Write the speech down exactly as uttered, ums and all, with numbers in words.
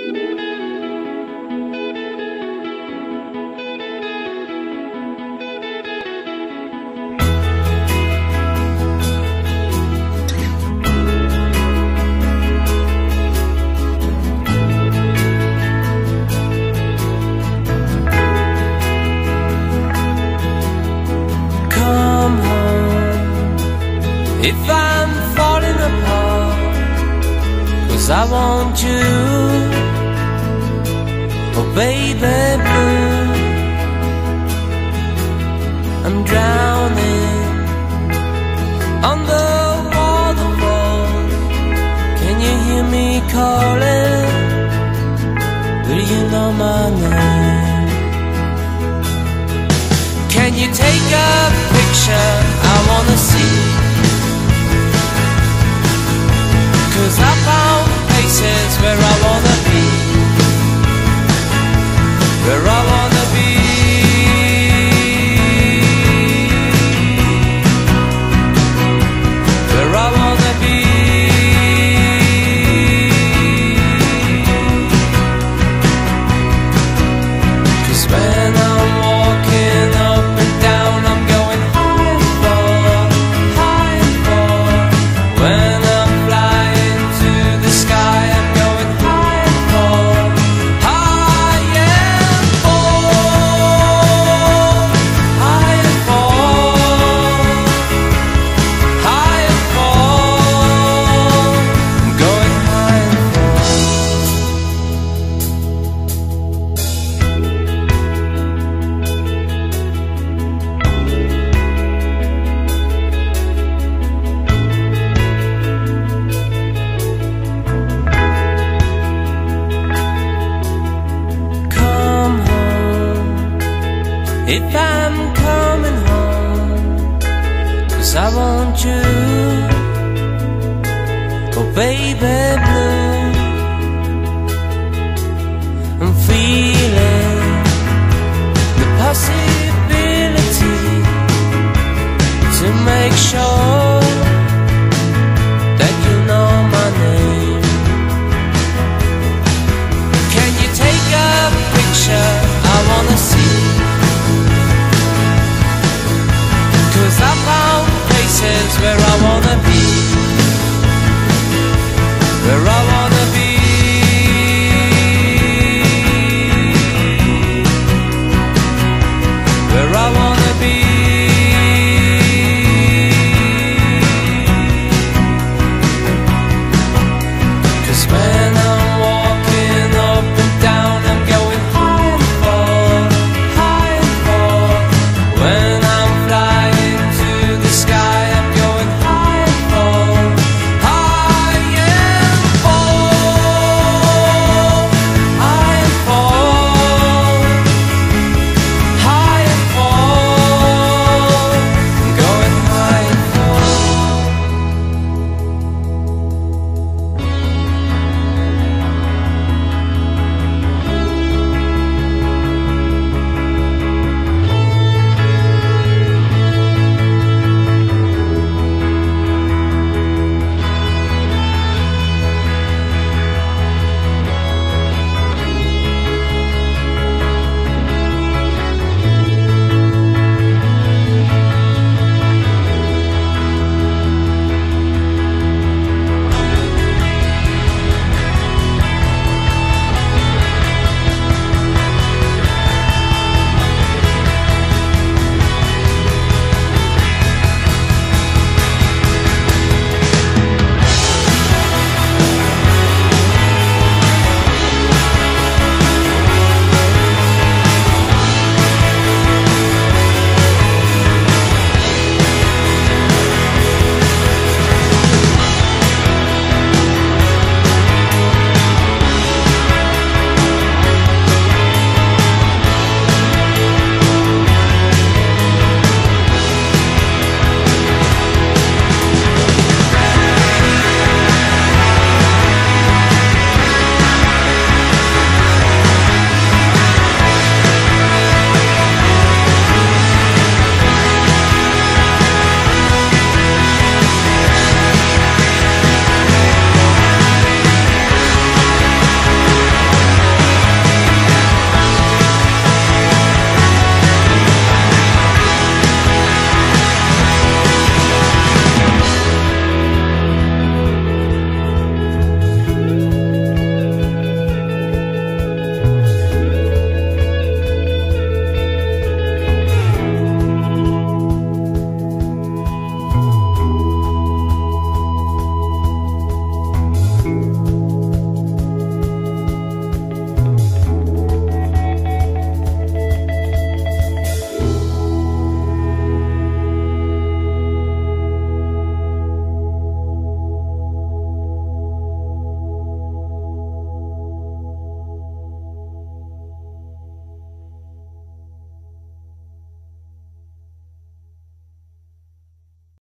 If I'm falling apart, 'cause I want you, oh baby blue, I'm drowning on the waterfall. Can you hear me calling? Will you know my name? Can you take a picture? I wanna see. 'Cause I found places where I wanna be, where I wanna be, where I wanna be. 'Cause when I'm walking up and down, I'm going high and far, high and far. When if I'm coming home, 'cause I want you, oh baby.